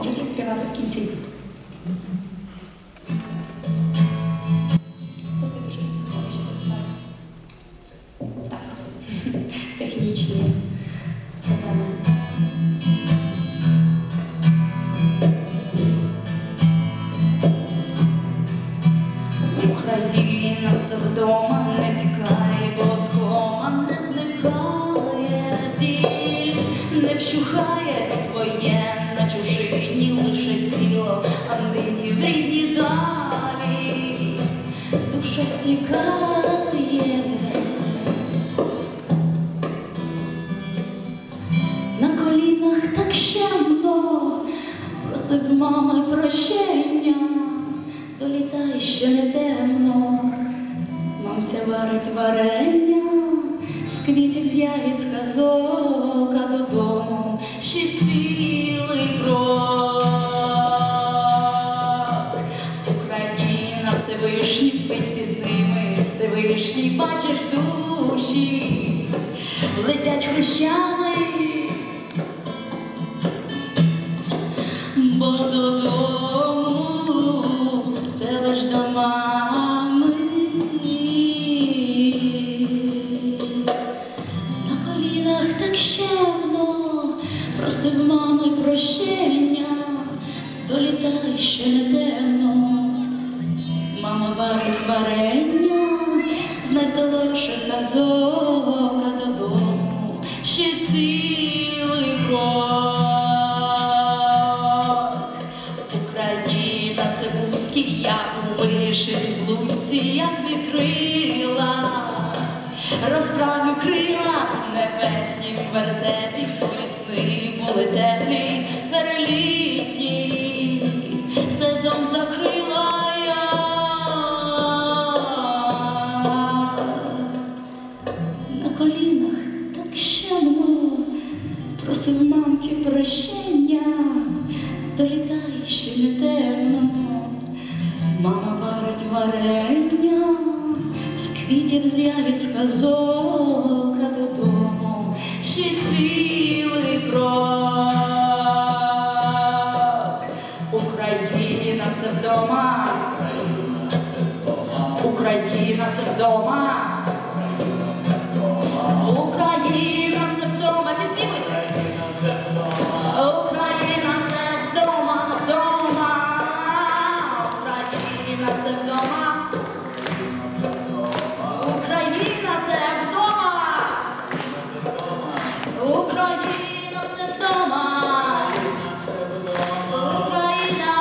Можете співати в кінці. Так. Технічні проблеми. Україна — це вдома, не тікай, бо склома не зникає біль, не вщухає твоє на чужині лише тіло, а нині в рідній далі душа стікає. На колінах так щемно просив мами прощення, долітай, ще не темно, мамця варить варення, з квітів, з ягід, з казок, а додому ще цілий крок. Україна — це вишні, спить під ними, Всевишній бачиш душі, летять хрещами, бо додому це лиш до мами. На колінах так щемно просив мами прощення, долітай, ще не темно, мама варить варення з найсолодших казок, а додому ще цілий крок. Україна — це вузький, як вишить в лузці, як вітрила, розправлю крила небесні в вертепі, весни були теплі, перелітні, сезон закрила я. На колінах так щемно просив мамки прощення, долітай, ще не темно, мама варить варення з квітів, з ягід, з казок, а додому ще цілий крок. Україна — це вдома, Україна — це вдома, Україна — це вдома, піснімуйте. Україна — це вдома, вдома, Україна — це вдома, Україна — це вдома, Україна — це вдома, Україна.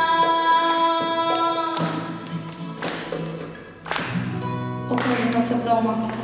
Україна — це вдома.